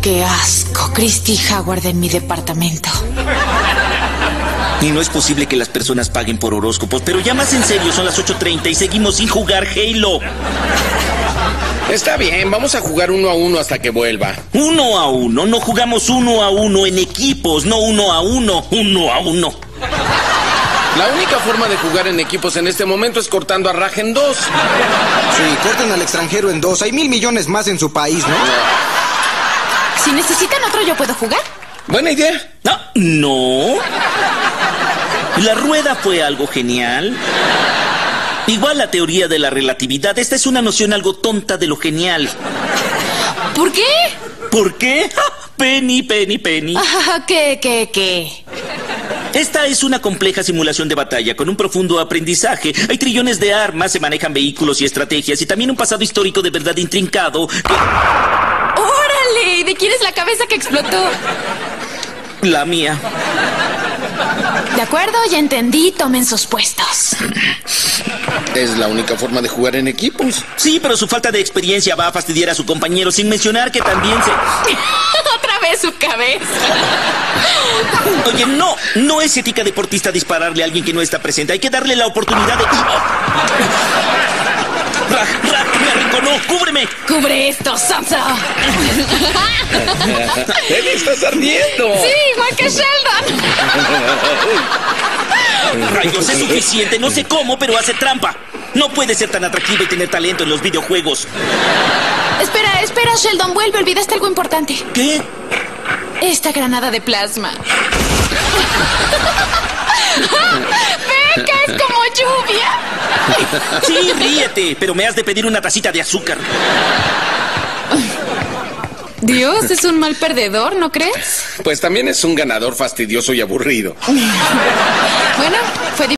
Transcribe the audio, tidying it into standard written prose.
qué asco. Christy Howard en mi departamento. Y no es posible que las personas paguen por horóscopos, pero ya más en serio, son las 8:30 y seguimos sin jugar Halo. Está bien, vamos a jugar 1 a 1 hasta que vuelva. 1 a 1, no jugamos 1 a 1 en equipos, no 1 a 1, 1 a 1. La única forma de jugar en equipos en este momento es cortando a Raj en 2. Sí, corten al extranjero en 2. Hay 1,000 millones más en su país, ¿no? Si necesitan otro, ¿yo puedo jugar? Buena idea. No. La rueda fue algo genial. Igual la teoría de la relatividad. Esta es una noción algo tonta de lo genial. ¿Por qué? ¿Por qué? Penny. ¿Qué? Esta es una compleja simulación de batalla con un profundo aprendizaje. Hay trillones de armas, se manejan vehículos y estrategias y también un pasado histórico de verdad intrincado que... ¡Órale! ¿De quién es la cabeza que explotó? La mía. De acuerdo, ya entendí. Tomen sus puestos. Es la única forma de jugar en equipos. Sí, pero su falta de experiencia va a fastidiar a su compañero, sin mencionar que también se... Otra vez su cabeza. Oye, no es ética deportista dispararle a alguien que no está presente. Hay que darle la oportunidad de... Raj, me arrinconó, cúbreme. ¡Cubre esto, Sansa! ¡Él estás ardiendo! Sí, igual que Sheldon. Rayos, es suficiente, no sé cómo, pero hace trampa. No puede ser tan atractiva y tener talento en los videojuegos. Espera, Sheldon, vuelve, olvidaste algo importante. ¿Qué? Esta granada de plasma. ¡Ven, que es como lluvia! Sí, ríete, pero me has de pedir una tacita de azúcar. Dios, es un mal perdedor, ¿no crees? Pues también es un ganador fastidioso y aburrido. Bueno, fue